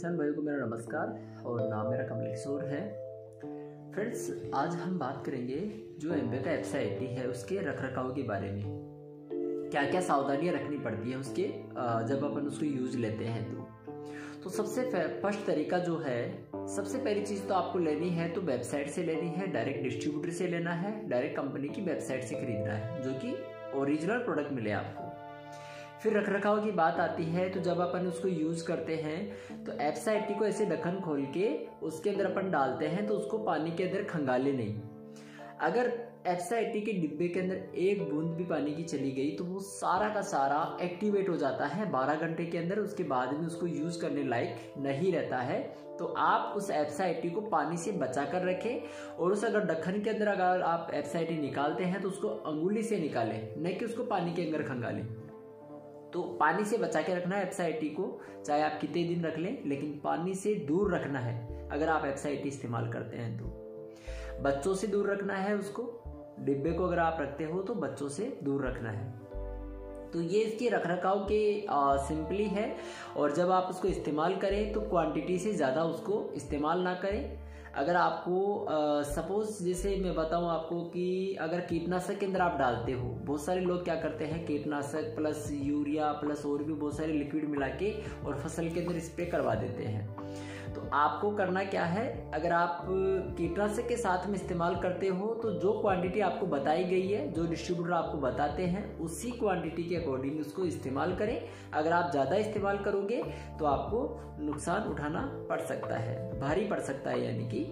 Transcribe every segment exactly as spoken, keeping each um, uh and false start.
किसान भाइयों को मेरा नमस्कार और नाम मेरा कमल किशोर है। फ्रेंड्स, आज हम बात करेंगे जो एमवे का वेबसाइट है उसके रखरखाव के बारे में। क्या क्या सावधानियां रखनी पड़ती है उसके जब अपन उसको यूज लेते हैं तो तो सबसे फर्स्ट तरीका जो है, सबसे पहली चीज तो आपको लेनी है तो वेबसाइट से लेनी है, डायरेक्ट डिस्ट्रीब्यूटर से लेना है, डायरेक्ट कंपनी की वेबसाइट से खरीदना है जो कि ओरिजिनल प्रोडक्ट मिले आपको। फिर रखरखाव की बात आती है तो जब अपन उसको यूज करते हैं तो एफएसआईटी को ऐसे ढक्कन खोल के उसके अंदर अपन डालते हैं तो उसको पानी के अंदर खंगाले नहीं। अगर एफएसआईटी के डिब्बे के अंदर एक बूंद भी पानी की चली गई तो वो सारा का सारा एक्टिवेट हो जाता है बारह घंटे के अंदर। उसके बाद में उसको यूज करने लायक नहीं रहता है। तो आप उस एफएसआईटी को पानी से बचा कर रखें और उस अगर ढक्कन के अंदर अगर आप एफएसआईटी निकालते हैं तो उसको अंगुली से निकालें, न कि उसको पानी के अंदर खंगालें। तो पानी से बचा के रखना है एफएसआईटी को, चाहे आप कितने दिन रख लें, लेकिन पानी से दूर रखना है। अगर आप एफएसआईटी इस्तेमाल करते हैं तो बच्चों से दूर रखना है उसको। डिब्बे को अगर आप रखते हो तो बच्चों से दूर रखना है। तो ये इसके रखरखाव के सिंपली है। और जब आप उसको इस्तेमाल करें तो क्वांटिटी से ज़्यादा उसको इस्तेमाल ना करें। अगर आपको सपोज जैसे मैं बताऊं आपको कि अगर कीटनाशक के अंदर आप डालते हो, बहुत सारे लोग क्या करते हैं कीटनाशक प्लस यूरिया प्लस और भी बहुत सारे लिक्विड मिला के और फसल के अंदर स्प्रे करवा देते हैं। तो आपको करना क्या है, अगर आप कीटनाशक के साथ में इस्तेमाल करते हो तो जो क्वांटिटी आपको बताई गई है, जो डिस्ट्रीब्यूटर आपको बताते हैं, उसी क्वांटिटी के अकॉर्डिंग उसको इस्तेमाल करें। अगर आप ज़्यादा इस्तेमाल करोगे तो आपको नुकसान उठाना पड़ सकता है, भारी पड़ सकता है यानी कि।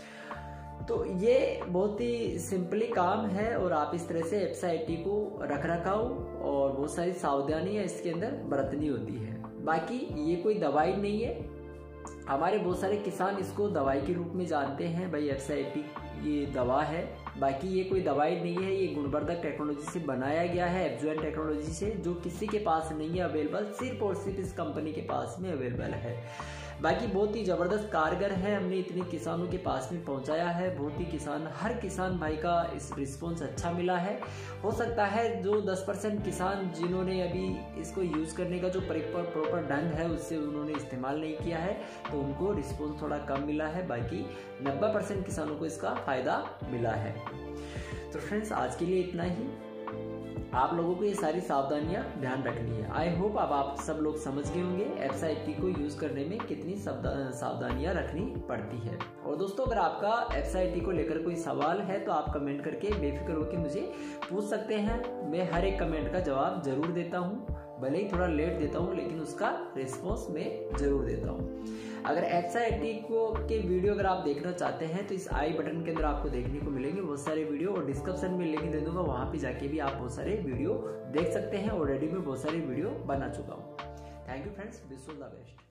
तो ये बहुत ही सिंपली काम है और आप इस तरह से एफएसआईटी को रखरखाव और बहुत सारी सावधानियां इसके अंदर बरतनी होती है। बाकी ये कोई दवाई नहीं है। हमारे बहुत सारे किसान इसको दवाई के रूप में जानते हैं, भाई एफएसआईटी ये दवा है। बाकी ये कोई दवाई नहीं है, ये गुणवर्धक टेक्नोलॉजी से बनाया गया है, एब्जॉइन टेक्नोलॉजी से, जो किसी के पास नहीं है अवेलेबल, सिर्फ और सिर्फ इस कंपनी के पास में अवेलेबल है। बाकी बहुत ही ज़बरदस्त कारगर है, हमने इतने किसानों के पास में पहुंचाया है। बहुत ही किसान, हर किसान भाई का इस रिस्पॉन्स अच्छा मिला है। हो सकता है जो दस परसेंट किसान जिन्होंने अभी इसको यूज़ करने का जो प्रॉपर ढंग है उससे उन्होंने इस्तेमाल नहीं किया है तो उनको रिस्पॉन्स थोड़ा कम मिला है। बाकी नब्बे परसेंट किसानों को इसका फ़ायदा मिला है। तो फ्रेंड्स, आज के लिए इतना ही। आप लोगों को ये सारी सावधानियां ध्यान रखनी है। आई होप अब आप सब लोग समझ गए होंगे एफएसआईटी को यूज करने में कितनी सावधानियां रखनी पड़ती है। और दोस्तों, अगर आपका एफएसआईटी को लेकर कोई सवाल है तो आप कमेंट करके बेफिक्र होकर मुझे पूछ सकते हैं। मैं हर एक कमेंट का जवाब जरूर देता हूँ, भले ही थोड़ा लेट देता हूँ, लेकिन उसका रिस्पॉन्स मैं जरूर देता हूँ। अगर एफएसआईटी को के वीडियो अगर आप देखना चाहते हैं तो इस आई बटन के अंदर आपको देखने को मिलेंगे बहुत सारे वीडियो, और डिस्क्रिप्शन में लिंक दे दूंगा, वहां पे जाके भी आप बहुत सारे वीडियो देख सकते हैं। ऑलरेडी मैं बहुत सारे वीडियो बना चुका हूँ। Thank you friends, wish all the best.